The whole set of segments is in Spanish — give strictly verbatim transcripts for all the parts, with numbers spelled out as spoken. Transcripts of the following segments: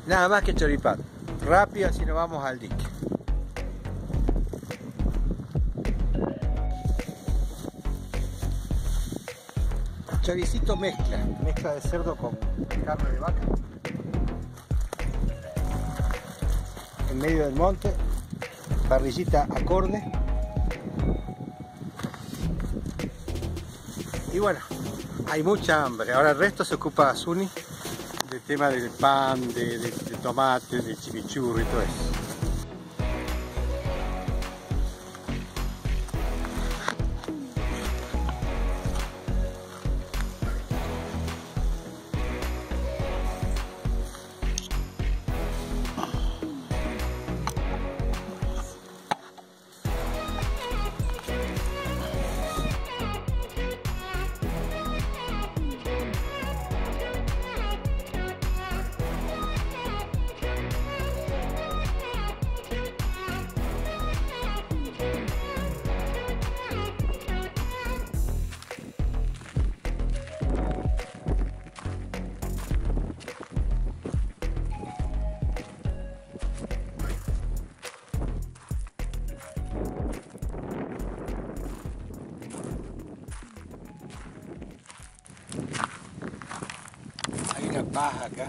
Nada más que choripán. Rápido, así nos vamos al dique. Choricito mezcla, mezcla de cerdo con carne de vaca. En medio del monte, parrillita acorde. Y bueno, hay mucha hambre. Ahora el resto se ocupa Suni del tema del pan, de, de, de tomate, de chimichurri y todo eso. Hay una paja acá.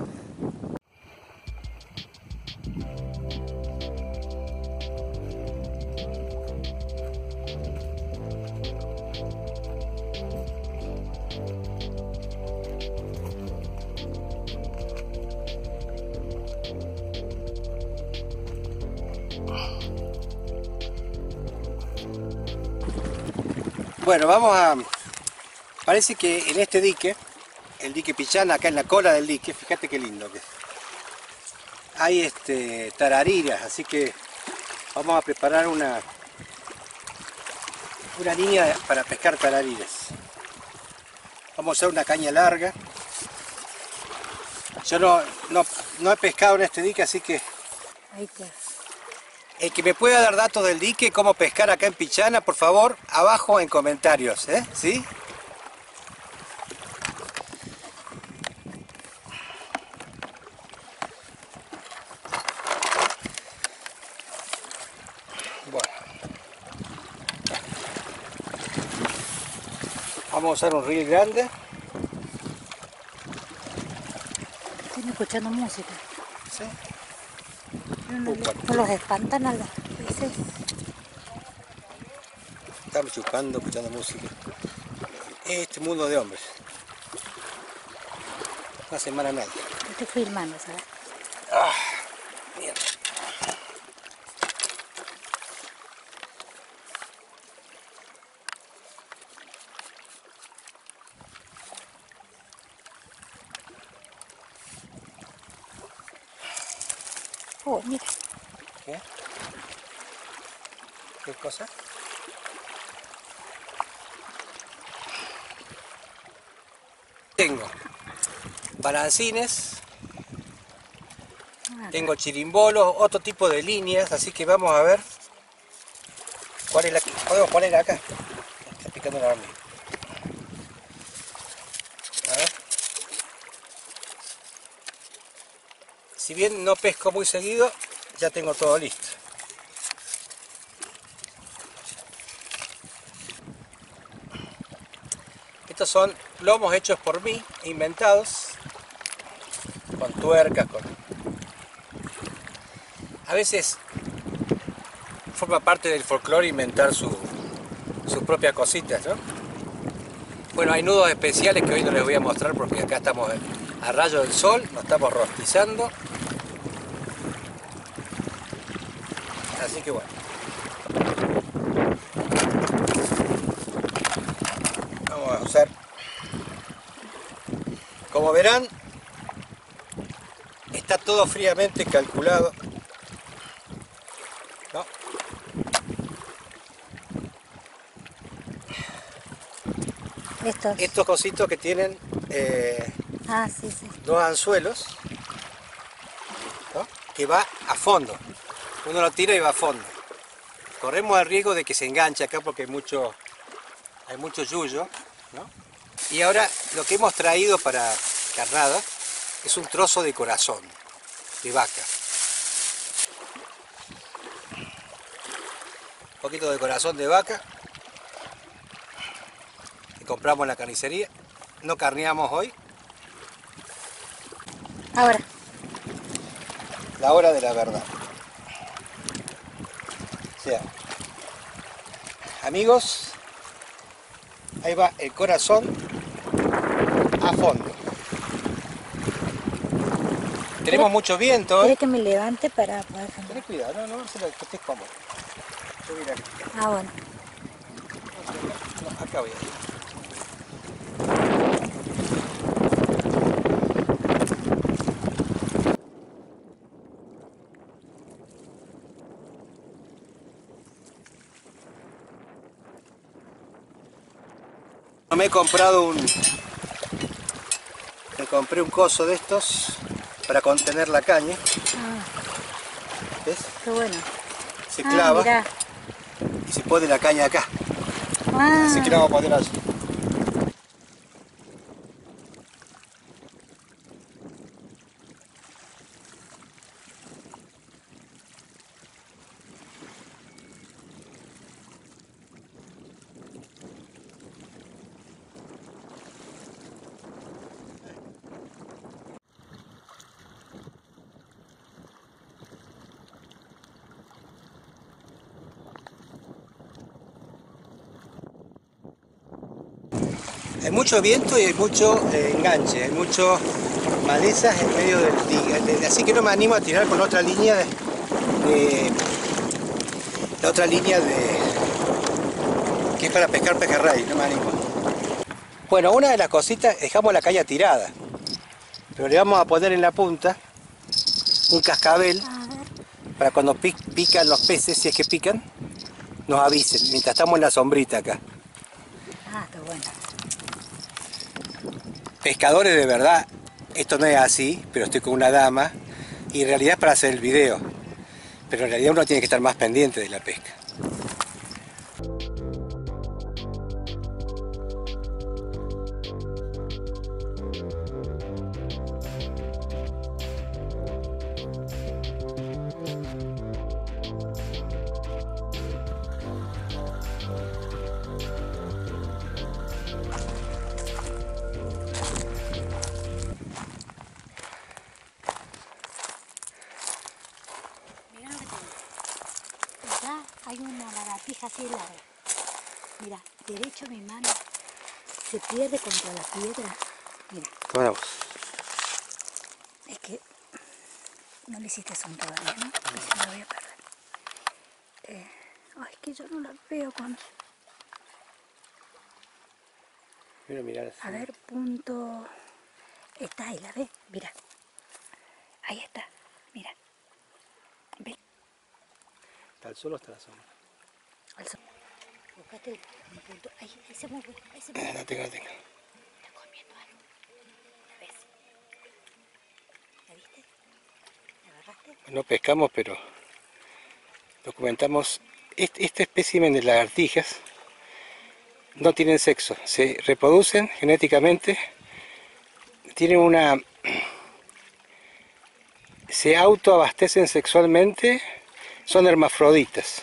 Bueno, vamos a... Parece que en este dique, el dique Pichana, acá en la cola del dique, fíjate qué lindo que es. Hay este, tarariras, así que vamos a preparar una, una línea para pescar tarariras. Vamos a usar una caña larga. Yo no, no, no he pescado en este dique, así que... Ahí está. El que me pueda dar datos del dique, cómo pescar acá en Pichana, por favor, abajo en comentarios, ¿eh? ¿Sí? Bueno. Vamos a usar un reel grande. Estoy escuchando música. ¿Sí? No, no, no los espantan a los peces. Estamos chupando, escuchando música. Este mundo de hombres. Una semana nada. Estoy filmando, ¿sabes? Ah, mierda. Oh, mira. ¿Qué? ¿Qué cosa? Tengo balancines, Ah, tengo chirimbolos, otro tipo de líneas, así que vamos a ver cuál es la que podemos poner acá. Está picando la hormiga. A ver. Si bien no pesco muy seguido, ya tengo todo listo. Estos son lomos hechos por mí, inventados, con tuercas, con... A veces forma parte del folclore inventar su, sus propias cositas, ¿no? Bueno, hay nudos especiales que hoy no les voy a mostrar porque acá estamos a rayo del sol, nos estamos rostizando. Así que bueno. Vamos a usar. Como verán, está todo fríamente calculado, ¿no? estos. Estos cositos que tienen eh, Ah, sí, sí. dos anzuelos, ¿no? Que va a fondo. Uno lo tira y va a fondo. Corremos el riesgo de que se enganche acá porque hay mucho, hay mucho yuyo, ¿no? Y ahora lo que hemos traído para carnada es un trozo de corazón. de vaca. Un poquito de corazón de vaca que compramos en la carnicería. No carneamos hoy. Ahora. La hora de la verdad. O sea, amigos, ahí va el corazón a fondo. Tenemos mucho viento. ¿Quiere ¿eh? que me levante para poder Ten filmar? cuidado, no, no, que estés cómodo. Yo voy a ir aquí. Ah, bueno. No, acá voy a ir. Me he comprado un... Me compré un coso de estos para contener la caña. Ah, ¿Ves? qué bueno. Se Ah, clava mirá. y se pone la caña acá. Ah, Así que la vamos a poner así. Hay mucho viento y hay mucho eh, enganche, hay mucho malezas en medio del dique, así que no me animo a tirar con otra línea de, de la otra línea de que es para pescar pejerrey, no me animo. Bueno, una de las cositas, dejamos la caña tirada, pero le vamos a poner en la punta un cascabel a ver. para cuando pican los peces, si es que pican, nos avisen, mientras estamos en la sombrita acá. Ah, está bueno. Pescadores de verdad, esto no es así, pero estoy con una dama y en realidad es para hacer el video, pero en realidad uno tiene que estar más pendiente de la pesca. Mirá lo que tengo. Acá hay una lagartija así larga. Mira, derecho mi mano se pierde contra la piedra. Mira, Bueno, es que no le hiciste zoom todavía, ¿no? Y se la voy a perder. Eh, ay, es que yo no la veo con... mira, mirar así. A ver, punto... Está ahí, ¿la ves? Mira. Ahí está, mira. ¿Ves? ¿Está el sol o está la sombra? Al sol. Buscaste el punto. Ahí, ahí se mueve, ahí se mueve. No tengo, no tengo. Está comiendo algo. ¿La ves? ¿La viste? ¿La agarraste? No pescamos, pero documentamos. Este, este espécimen de lagartijas no tienen sexo, se reproducen genéticamente, tienen una... se autoabastecen sexualmente, son hermafroditas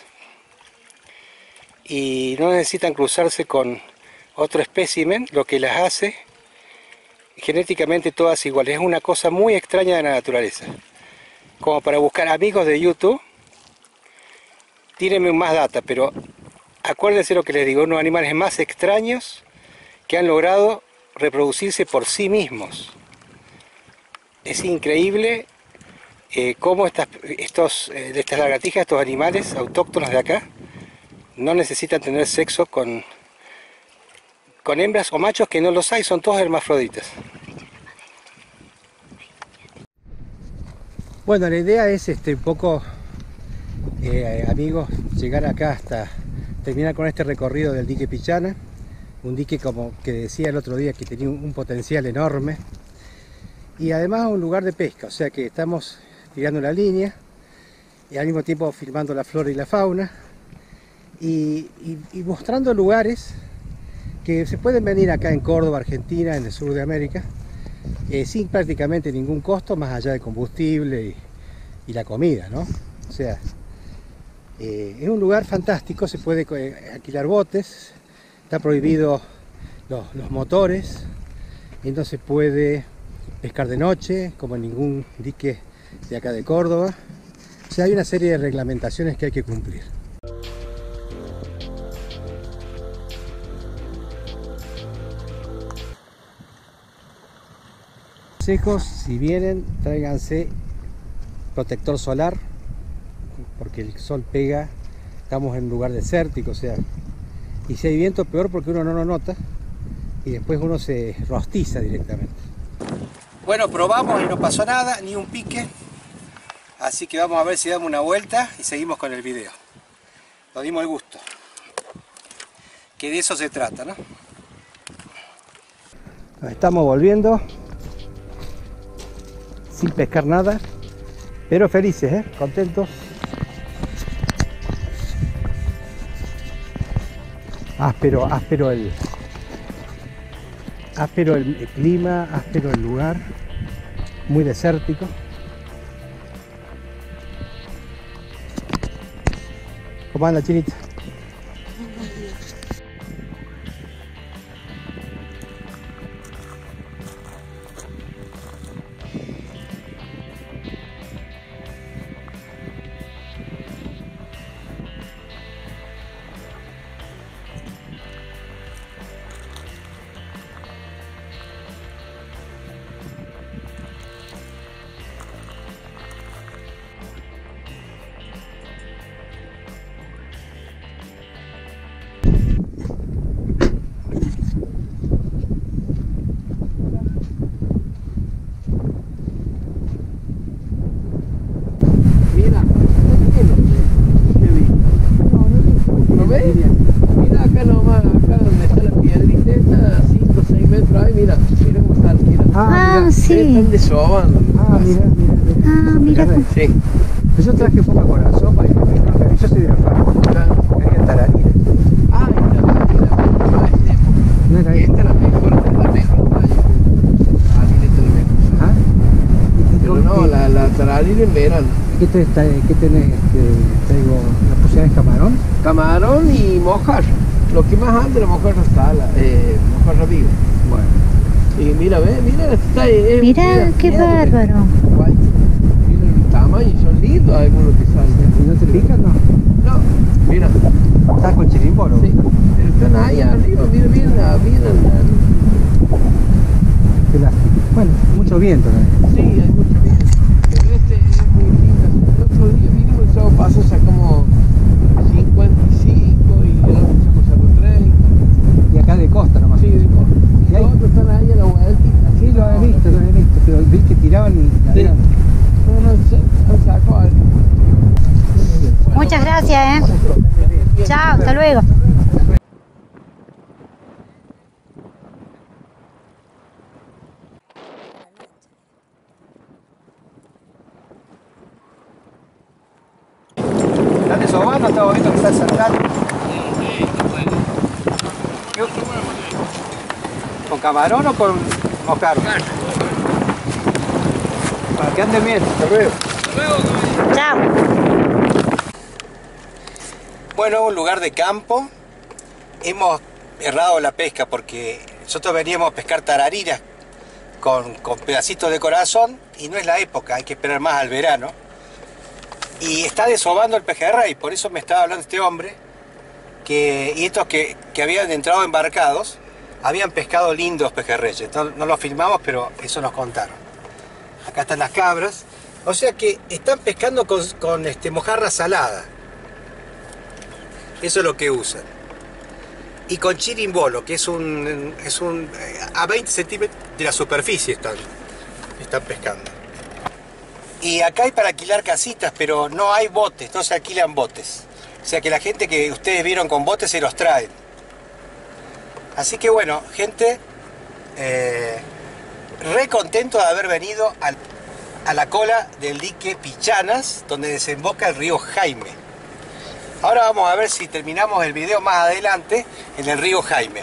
y no necesitan cruzarse con otro espécimen, lo que las hace genéticamente todas iguales. Es una cosa muy extraña de la naturaleza. Como para buscar amigos de YouTube, tírenme más data, pero acuérdense lo que les digo, unos animales más extraños que han logrado reproducirse por sí mismos. Es increíble eh, cómo estas, estos, eh, estas lagartijas, estos animales autóctonos de acá, no necesitan tener sexo con, con hembras o machos, que no los hay, son todos hermafroditas. Bueno, la idea es este, un poco, eh, amigos, llegar acá hasta terminar con este recorrido del dique Pichana, un dique, como que decía el otro día, que tenía un, un potencial enorme y además un lugar de pesca, o sea que estamos tirando la línea y al mismo tiempo filmando la flora y la fauna y, y, y mostrando lugares que se pueden venir acá en Córdoba, Argentina, en el sur de América, eh, sin prácticamente ningún costo, más allá de combustible y, y la comida, ¿no? O sea, eh, es un lugar fantástico, se puede alquilar botes, está prohibido los, los motores, y no se puede pescar de noche, como en ningún dique de acá de Córdoba. O sea, hay una serie de reglamentaciones que hay que cumplir. Consejos: si vienen, tráiganse protector solar, porque el sol pega, estamos en un lugar desértico, o sea, y si hay viento, peor, porque uno no lo nota y después uno se rostiza directamente. Bueno, probamos y no pasó nada, ni un pique, así que vamos a ver si damos una vuelta y seguimos con el video. Nos dimos el gusto, que de eso se trata, ¿no? Nos estamos volviendo sin pescar nada, pero felices, ¿eh? Contentos. Áspero, áspero el, áspero el clima, áspero el lugar, muy desértico. ¿Cómo anda, Chinita? Ah, sí. Están desovando. Ah, mira, mira, mira. Ah, mira. Sí. Yo traje poca con la sopa y yo soy de la fábrica. Quería tararira. Ah, esta No era esta es la mejor, esta es la mejor. Ah, mira, esta es la mejor. Ajá. Pero no, la, la tararira en verano. ¿Qué, te, ¿Qué tenés? Este, traigo la posibilidad de camarón. Camarón y mojarra. Lo que más anda la mojarra sala, eh, mojarra viva. Bueno. Y mira, ve, mira, está, eh, Mira, qué mira, bárbaro. Guay. Mira el tamaño, son lindos algunos que salen. ¿Y no te pican, no? No, mira. ¿Estás con chirimbolo? Sí, pero están ahí arriba, mira, mira, mira, mira. Qué lástima. Bueno, mucho viento también. Sí, hay mucho viento. Pero este es muy lindo. El otro día vinimos el sábado pasado, sacamos cincuenta y cinco y el otro sábado sacó treinta. Y acá de costa nomás. Sí, de costa. ¿Y Y ahí? los otros están ahí a la vueltita. Sí, lo he visto, lo he visto, pero vi que tiraban y Sí. habían... No, no, se- han sacado algo. Muchas gracias, ¿eh? Chao, hasta luego. ¿Están desobando? Estamos viendo que están saltando. ¿Con camarón o con mojarra? Para que anden bien. Hasta luego. Chao. Bueno, un lugar de campo. Hemos errado la pesca porque nosotros veníamos a pescar tarariras con, con pedacitos de corazón y no es la época, hay que esperar más al verano. Y está desobando el pejerrey, por eso me estaba hablando este hombre, que, y estos que, que habían entrado embarcados, habían pescado lindos pejerreyes. No, no los filmamos, pero eso nos contaron. Acá están las cabras. O sea que están pescando con, con este, mojarra salada. Eso es lo que usan. Y con chirimbolo, que es un, es un a veinte centímetros de la superficie están, están pescando. Y acá hay para alquilar casitas, pero no hay botes, no se alquilan botes. O sea que la gente que ustedes vieron con botes se los traen. Así que bueno, gente, eh, re contento de haber venido al, a la cola del dique Pichanas, donde desemboca el río Jaime. Ahora vamos a ver si terminamos el video más adelante en el río Jaime.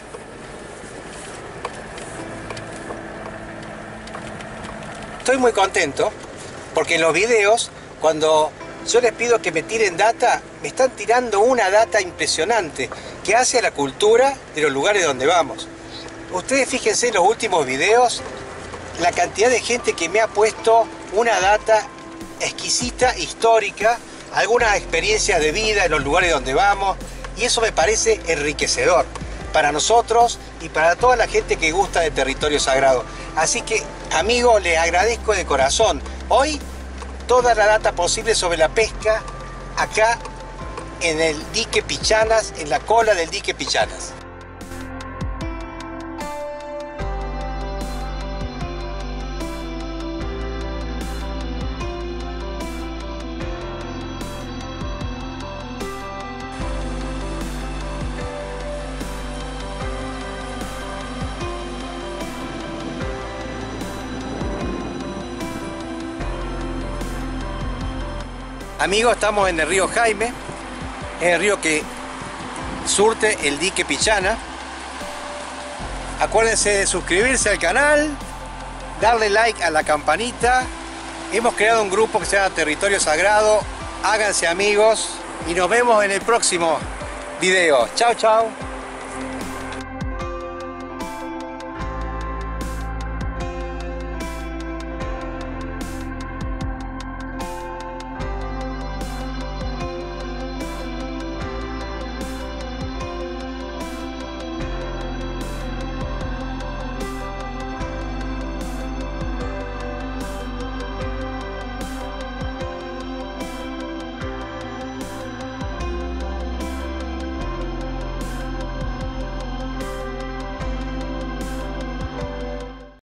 Estoy muy contento porque en los videos Cuando yo les pido que me tiren data, me están tirando una data impresionante que hace a la cultura de los lugares donde vamos. Ustedes fíjense en los últimos videos la cantidad de gente que me ha puesto una data exquisita, histórica, algunas experiencias de vida en los lugares donde vamos, y eso me parece enriquecedor para nosotros y para toda la gente que gusta de territorio sagrado. Así que, amigos, les agradezco de corazón. Hoy, toda la data posible sobre la pesca acá en el dique Pichanas, en la cola del dique Pichanas. Amigos, estamos en el río Jaime, es el río que surte el dique Pichana. Acuérdense de suscribirse al canal, darle like a la campanita. Hemos creado un grupo que se llama Territorio Sagrado. Háganse amigos y nos vemos en el próximo video. Chao, chao.